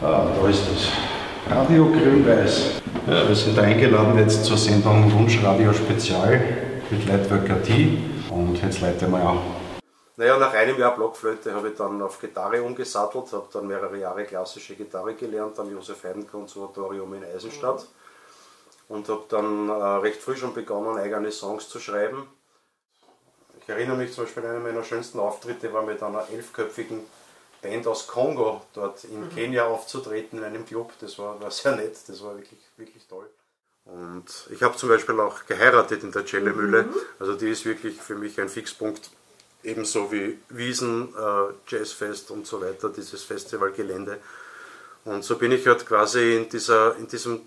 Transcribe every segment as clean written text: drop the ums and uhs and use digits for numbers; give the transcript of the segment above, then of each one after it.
Ah, da ist es. Radio Grün-Weiß. Ja, wir sind eingeladen jetzt zur Sendung Wunschradio Spezial mit Leitwerker T. Und jetzt leite mal an. Naja, nach einem Jahr Blockflöte habe ich dann auf Gitarre umgesattelt, habe dann mehrere Jahre klassische Gitarre gelernt am Josef-Haydn-Konservatorium in Eisenstadt und habe dann recht früh schon begonnen, eigene Songs zu schreiben. Ich erinnere mich zum Beispiel, einer meiner schönsten Auftritte war mit einer 11-köpfigen Band aus Kongo dort in Kenia aufzutreten in einem Club. Das war sehr nett, das war wirklich toll. Und ich habe zum Beispiel auch geheiratet in der Cellemühle, also die ist wirklich für mich ein Fixpunkt. Ebenso wie Wiesn, Jazzfest und so weiter, dieses Festivalgelände. Und so bin ich halt quasi in diesem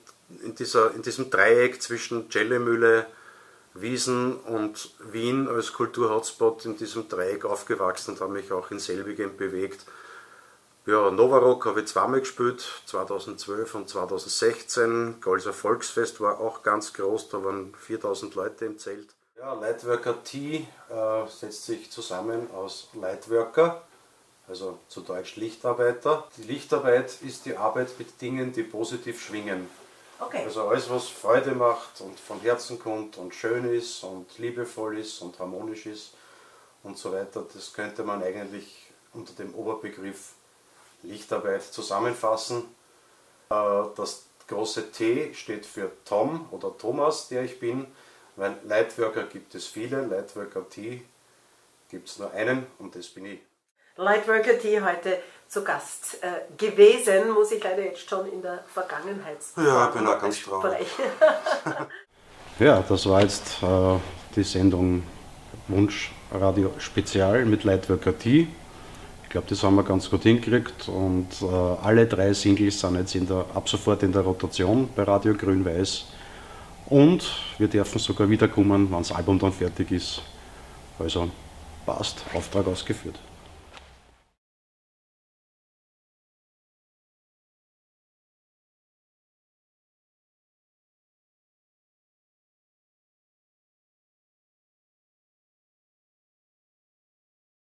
Dreieck zwischen Cellemühle, Wiesn und Wien als Kulturhotspot in diesem Dreieck aufgewachsen und habe mich auch in selbigem bewegt. Ja, Novarock habe ich zweimal gespielt, 2012 und 2016. Golser Volksfest war auch ganz groß, da waren 4000 Leute im Zelt. Ja, Leitwerker T setzt sich zusammen aus Leitwerker, also zu Deutsch Lichtarbeiter. Die Lichtarbeit ist die Arbeit mit Dingen, die positiv schwingen. Okay. Also alles, was Freude macht und von Herzen kommt und schön ist und liebevoll ist und harmonisch ist und so weiter, das könnte man eigentlich unter dem Oberbegriff Lichtarbeit zusammenfassen. Das große T steht für Tom oder Thomas, der ich bin. Weil Leitwerker gibt es viele, Leitwerker T gibt es nur einen und das bin ich. Leitwerker T heute zu Gast gewesen, muss ich leider jetzt schon in der Vergangenheit sagen. Ja, ich bin auch ganz traurig. Ja, das war jetzt die Sendung Wunschradio Spezial mit Leitwerker T. Ich glaube, das haben wir ganz gut hingekriegt und alle 3 Singles sind jetzt ab sofort in der Rotation bei Radio Grün-Weiß. Und wir dürfen sogar wiederkommen, wenn das Album dann fertig ist. Also passt, Auftrag ausgeführt.